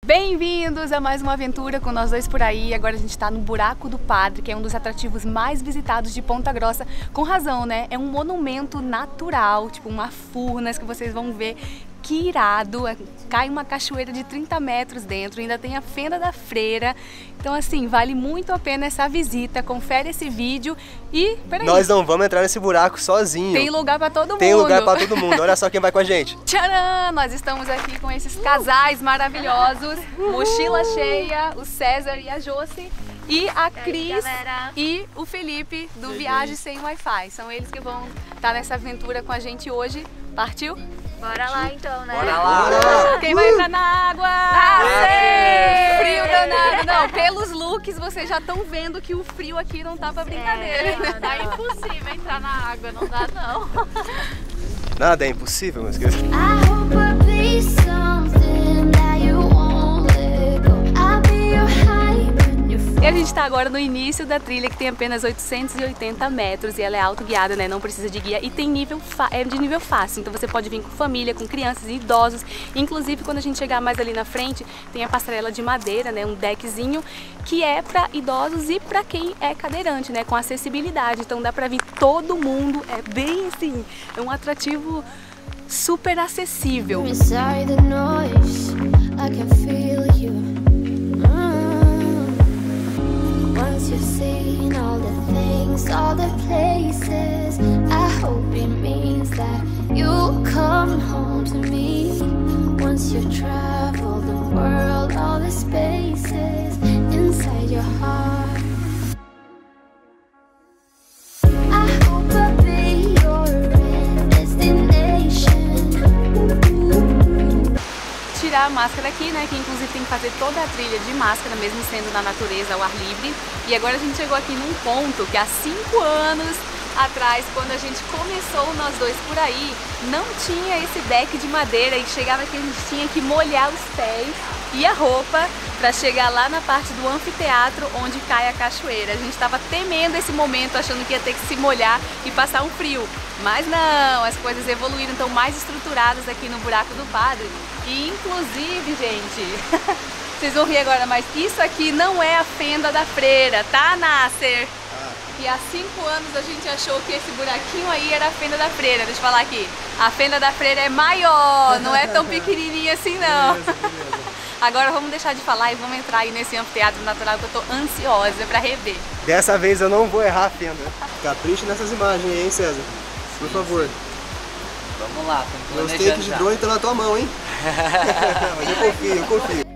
Bem-vindos a mais uma aventura com nós dois por aí. Agora a gente está no Buraco do Padre, que é um dos atrativos mais visitados de Ponta Grossa. Com razão, né? É um monumento natural, tipo uma furnas que vocês vão ver. Que irado! Cai uma cachoeira de 30 metros dentro, ainda tem a Fenda da Freira. Então assim, vale muito a pena essa visita. Confere esse vídeo e... peraí. Nós não vamos entrar nesse buraco sozinho. Tem lugar pra todo mundo. Tem lugar pra todo mundo. Olha só quem vai com a gente. Tcharam! Nós estamos aqui com esses casais maravilhosos. Mochila cheia, o César e a Josi. E a Cris e o Felipe do Viagem Sem Wi-Fi. São eles que vão estar nessa aventura com a gente hoje. Partiu? Bora lá então, né? Bora lá! Quem vai entrar na água? Frio danado! Não, pelos looks vocês já estão vendo que o frio aqui não tá pra brincadeira. Tá impossível entrar na água, não dá não. Nada é impossível, meus queridos. E a gente está agora no início da trilha, que tem apenas 880 metros e ela é autoguiada, né? Não precisa de guia e tem de nível fácil, então você pode vir com família, com crianças e idosos. Inclusive, quando a gente chegar mais ali na frente, tem a passarela de madeira, né? Um deckzinho que é para idosos e para quem é cadeirante, né? Com acessibilidade, então dá para vir todo mundo, é bem assim, é um atrativo super acessível. Once you've seen all the things, all the places, I hope it means that you'll come home to me. Once you've traveled the world, all the spaces inside your heart, I hope I'll be your destination. Tirar a máscara aqui, né, que inclusive tem que fazer toda a trilha de máscara, mesmo sendo na natureza, ao ar livre. E agora a gente chegou aqui num ponto que há 5 anos atrás, quando a gente começou nós dois por aí, não tinha esse deck de madeira e chegava que a gente tinha que molhar os pés e a roupa para chegar lá na parte do anfiteatro onde cai a cachoeira. A gente estava temendo esse momento, achando que ia ter que se molhar e passar um frio. Mas não, as coisas evoluíram, estão mais estruturadas aqui no Buraco do Padre. E inclusive, gente, vocês vão rir agora, mas isso aqui não é a Fenda da Freira, tá, Nasser? E há 5 anos a gente achou que esse buraquinho aí era a Fenda da Freira. Deixa eu falar aqui, a Fenda da Freira é maior, não é tão pequenininha assim não. Beleza. Agora vamos deixar de falar e vamos entrar aí nesse anfiteatro natural que eu tô ansiosa pra rever. Dessa vez eu não vou errar a fenda. Capricha nessas imagens aí, hein, César? Por favor. Vamos lá, estamos Meus planejando takes de já. drone estão na tua mão, hein? Mas eu confio, eu confio.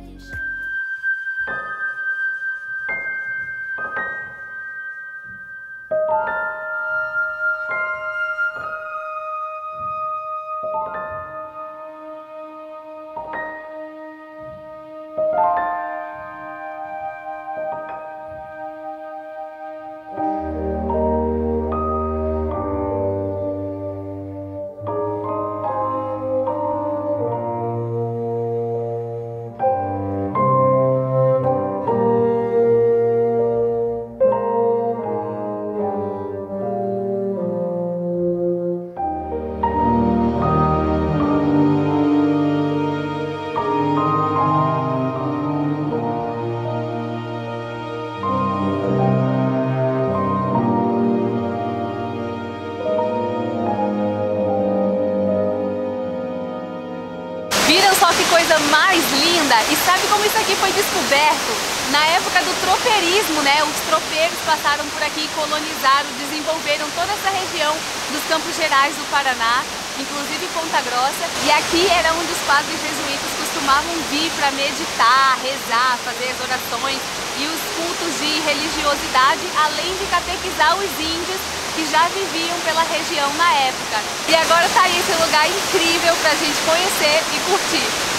Viram só que coisa mais linda? E sabe como isso aqui foi descoberto? Na época do tropeirismo, né? Os tropeiros passaram por aqui, colonizaram, desenvolveram toda essa região dos Campos Gerais do Paraná, inclusive Ponta Grossa. E aqui era onde os padres jesuítas costumavam vir para meditar, rezar, fazer as orações e os cultos de religiosidade, além de catequizar os índios que já viviam pela região na época. E agora tá aí esse lugar incrível pra gente conhecer e curtir.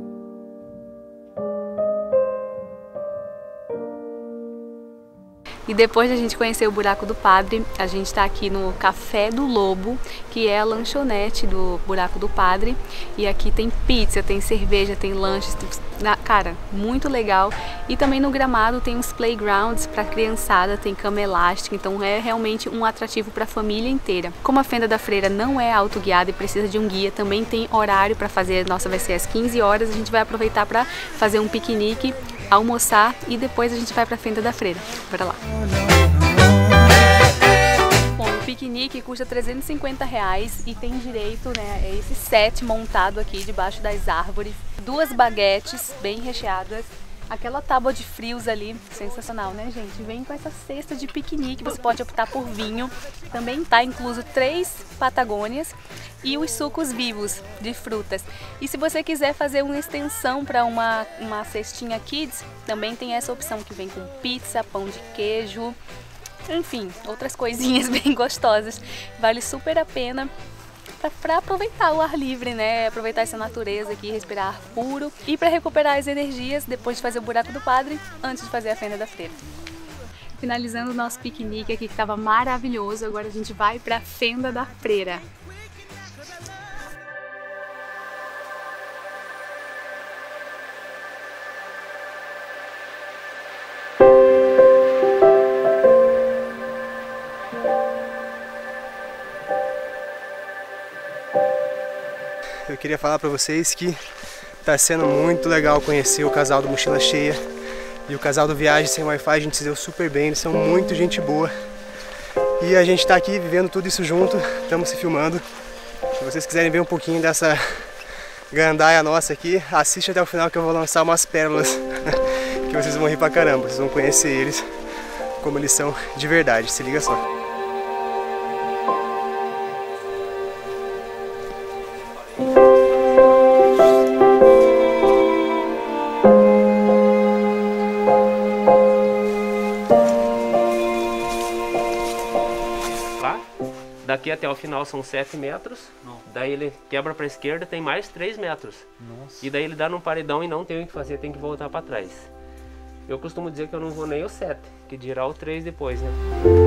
E depois de a gente conhecer o Buraco do Padre, a gente tá aqui no Café do Lobo, que é a lanchonete do Buraco do Padre. E aqui tem pizza, tem cerveja, tem lanches, cara, muito legal. E também no gramado tem uns playgrounds para criançada, tem cama elástica, então é realmente um atrativo para a família inteira. Como a Fenda da Freira não é autoguiada e precisa de um guia, também tem horário para fazer. Nossa, vai ser às 15 horas, a gente vai aproveitar para fazer um piquenique, almoçar e depois a gente vai para a Fenda da Freira. Bora lá. Bom, o piquenique custa R$350 e tem direito, né, a esse set montado aqui debaixo das árvores, 2 baguetes bem recheadas, aquela tábua de frios ali, sensacional, né, gente? Vem com essa cesta de piquenique, você pode optar por vinho, também tá incluso 3 Patagônias e os sucos vivos de frutas. E se você quiser fazer uma extensão para uma cestinha kids, também tem essa opção que vem com pizza, pão de queijo, enfim, outras coisinhas bem gostosas. Vale super a pena para aproveitar o ar livre, né? Aproveitar essa natureza aqui, respirar ar puro e para recuperar as energias depois de fazer o Buraco do Padre, antes de fazer a Fenda da Freira. Finalizando o nosso piquenique aqui, que estava maravilhoso, agora a gente vai para a Fenda da Freira. Eu queria falar pra vocês que tá sendo muito legal conhecer o casal do Mochila Cheia e o casal do Viagem Sem Wi-Fi. A gente se deu super bem, eles são muito gente boa. E a gente tá aqui vivendo tudo isso junto, estamos se filmando. Se vocês quiserem ver um pouquinho dessa gandaia nossa aqui, assiste até o final que eu vou lançar umas pérolas que vocês vão rir pra caramba. Vocês vão conhecer eles como eles são de verdade, se liga só. Daqui até o final são 7 metros, daí ele quebra para a esquerda, tem mais 3 metros. Nossa. E daí ele dá num paredão e não tem o que fazer, tem que voltar para trás. Eu costumo dizer que eu não vou nem o 7, que dirá o 3 depois, né?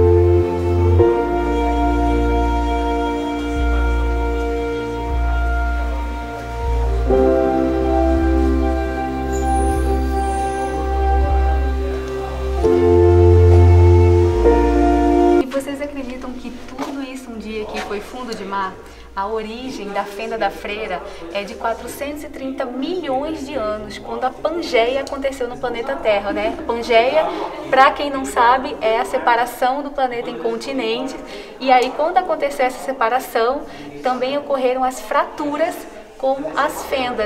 Foi fundo de mar. A origem da Fenda da Freira é de 430 milhões de anos, quando a Pangeia aconteceu no planeta Terra, né? Pangeia, para quem não sabe, é a separação do planeta em continentes. E aí, quando aconteceu essa separação, também ocorreram as fraturas, como as fendas.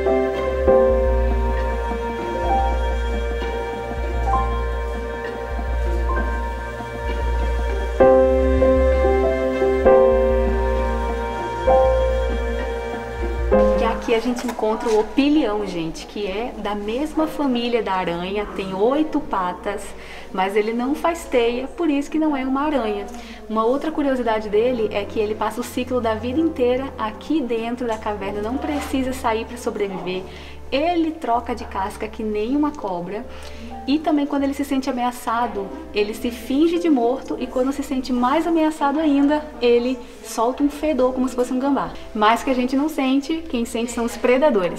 Aqui a gente encontra o opilião, gente, que é da mesma família da aranha, tem 8 patas, mas ele não faz teia, por isso que não é uma aranha. Uma outra curiosidade dele é que ele passa o ciclo da vida inteira aqui dentro da caverna, não precisa sair para sobreviver. Ele troca de casca que nem uma cobra. E também quando ele se sente ameaçado, ele se finge de morto, e quando se sente mais ameaçado ainda, ele solta um fedor como se fosse um gambá. Mas que a gente não sente, quem sente são os predadores.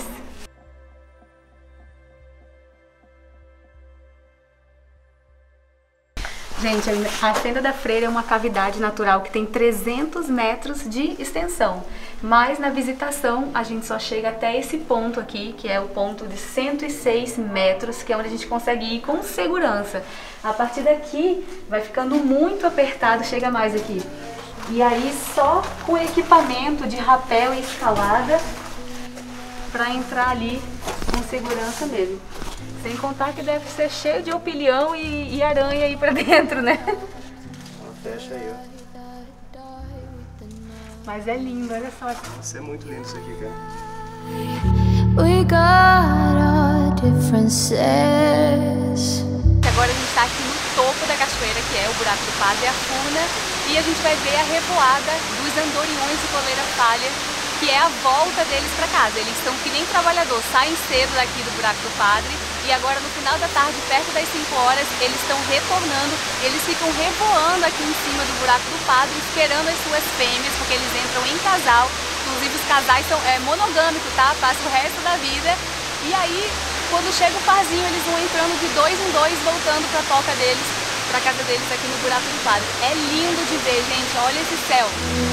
Gente, a Fenda da Freira é uma cavidade natural que tem 300 metros de extensão, mas na visitação a gente só chega até esse ponto aqui, que é o ponto de 106 metros, que é onde a gente consegue ir com segurança. A partir daqui vai ficando muito apertado, chega mais aqui. E aí só com equipamento de rapel e escalada para entrar ali com segurança mesmo. Sem contar que deve ser cheio de opilião e aranha aí pra dentro, né? Fecha aí, ó. Mas é lindo, olha só. Isso é muito lindo isso aqui, cara. We got our differences. Agora a gente tá aqui no topo da cachoeira, que é o Buraco do Padre e a Furna, e a gente vai ver a revoada dos andorinhões de coleira falha, que é a volta deles para casa. Eles são que nem trabalhador, saem cedo daqui do Buraco do Padre e agora no final da tarde, perto das 5 horas, eles estão retornando, eles ficam revoando aqui em cima do buraco do padre, esperando as suas fêmeas, porque eles entram em casal, inclusive os casais são monogâmicos, tá? Passam o resto da vida, e aí quando chega o parzinho, eles vão entrando de 2 em 2, voltando para a toca deles, para casa deles aqui no buraco do padre. É lindo de ver, gente, olha esse céu.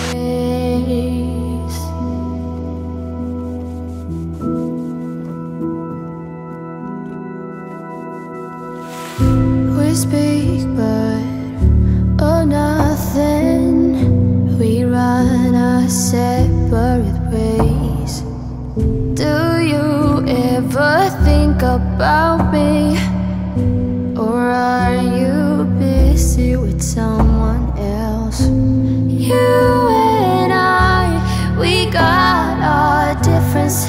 We speak, but oh nothing. We run our separate ways. Do you ever think about me? Or are you busy with someone else? You and I, we got our differences.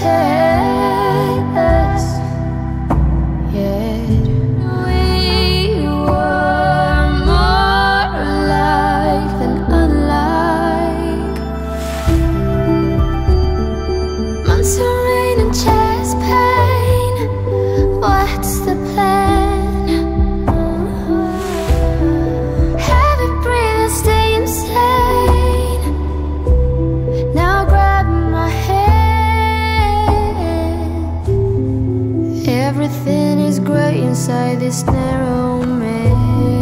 Yet we were more alike than unlike. Months of rain and chest pain. What's the plan? Have it breathe and stay insane. Now grab my hand. Everything is great inside this narrow maze.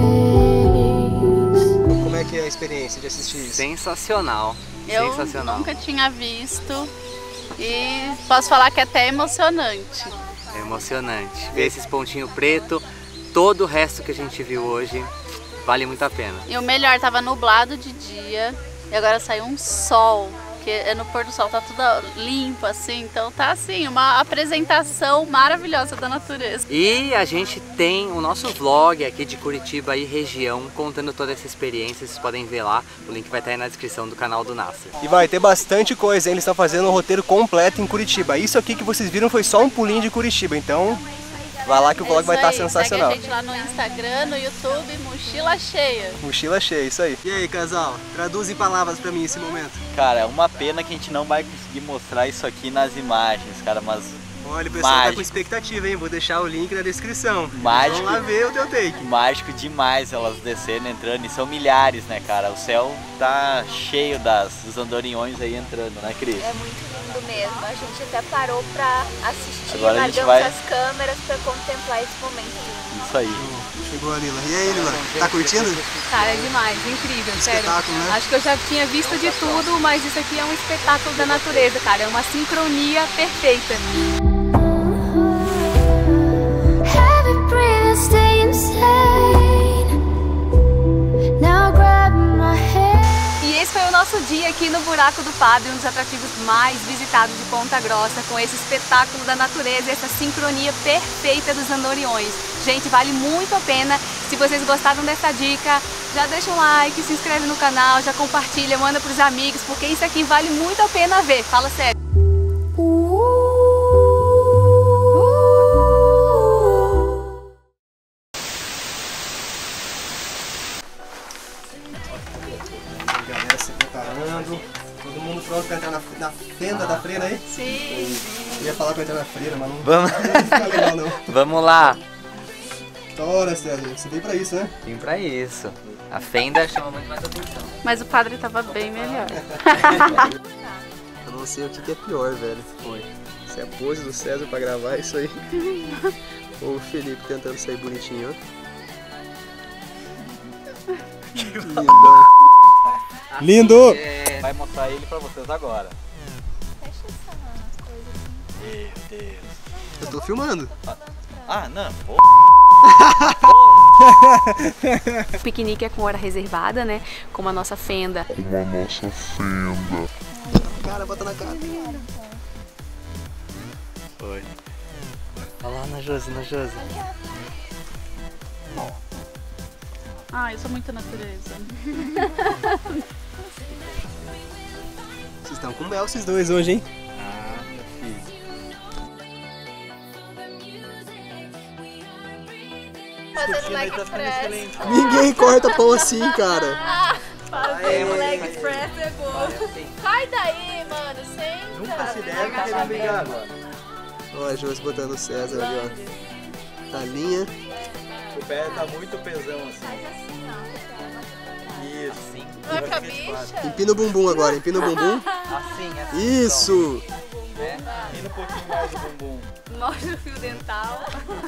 Como é que é a experiência de assistir isso? Sensacional. Eu Sensacional. nunca tinha visto e posso falar que é até emocionante. É emocionante. Ver esses pontinhos preto, todo o resto que a gente viu hoje, vale muito a pena. E o melhor, tava nublado de dia e agora saiu um sol, que é no pôr do sol, tá tudo limpo assim, então tá assim, uma apresentação maravilhosa da natureza. E a gente tem o nosso vlog aqui de Curitiba e região, contando toda essa experiência, vocês podem ver lá, o link vai estar aí na descrição do canal do Nasser. E vai ter bastante coisa, hein? Eles estão fazendo um roteiro completo em Curitiba. Isso aqui que vocês viram foi só um pulinho de Curitiba, então vai lá que o vlog vai estar sensacional. Segue a gente lá no Instagram, no YouTube, Mochila Cheia. Mochila cheia, isso aí. E aí, casal, traduz em palavras pra mim esse momento. Cara, é uma pena que a gente não vai conseguir mostrar isso aqui nas imagens, cara, mas Olha, o pessoal tá mágico. com expectativa, hein? Vou deixar o link na descrição. Mágico. Vamos lá ver o teu take. mágico demais elas descendo, entrando, e são milhares, né, cara? O céu tá cheio dos andorinhões aí entrando, né, Cris? É muito lindo mesmo. A gente até parou pra assistir, Agora a gente largamos vai- as câmeras pra contemplar esse momento lindo. Isso aí. Chegou a Lila. E aí, Lila? Tá curtindo? Cara, é demais, incrível, sério. Espetáculo, né? Acho que eu já tinha visto de tudo, mas isso aqui é um espetáculo da natureza, cara. É uma sincronia perfeita. Have it breathe and stay insane. Now grab my hand. E esse foi o nosso dia aqui no Buraco do Padre, um dos atrativos mais visitados de Ponta Grossa, com esse espetáculo da natureza e essa sincronia perfeita dos andorinhões. Gente, vale muito a pena. Se vocês gostaram dessa dica, já deixa um like, se inscreve no canal, já compartilha, manda pros amigos, porque isso aqui vale muito a pena ver. Fala sério. A galera se preparando. Todo mundo pronto pra entrar na fenda da freira aí? Sim. Eu ia falar pra entrar na freira, mas não Vamos, não fica legal não. vamos lá. Tora, César, você veio pra isso, né? Vim pra isso. A fenda chama muito mais atenção. Mas o padre tava bem melhor. Eu não sei o que é pior, velho. Se é a pose do César pra gravar isso aí. Ou o Felipe tentando sair bonitinho, ó. Lindão. Lindo! Vai mostrar ele pra vocês agora. Eu tô filmando. Ah, não. Pô. O piquenique é com hora reservada, né? Como a nossa fenda. Cara, bota na cara. Foi. Olha lá na Josi, na Josi. Ah, eu sou muito natureza. Vocês estão com mel, esses dois hoje, hein? Ah, meu filho. Fazendo leg press. Ninguém corta pão assim, cara. Fazendo leg press é bom. Sai daí, mano. Senta. Nunca se deve querer brigar agora. Ó, a Josi botando o César ali, ó. Talinha. O pé tá muito pesão assim. Isso. Na cabeça. Empina o bumbum agora, empina o bumbum. Assim. Isso! Empina um pouquinho mais o bumbum. Mostra o fio dental.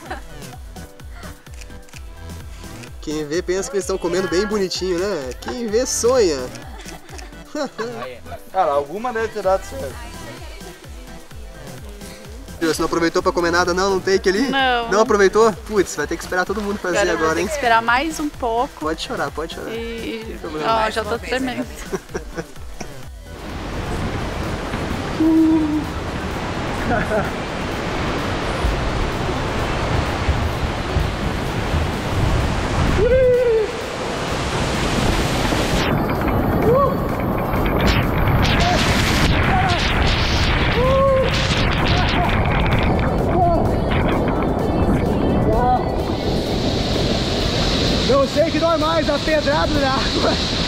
Quem vê pensa que eles estão comendo bem bonitinho, né? Quem vê sonha. Cara, alguma deve ter dado certo. Você não aproveitou pra comer nada não? Não take ali? Não. Não aproveitou? Putz, vai ter que esperar todo mundo fazer agora, Tem hein? que esperar mais um pouco. Pode chorar, pode chorar. E... Ó, já tô tremendo. Não sei que dói mais, a pedrada da água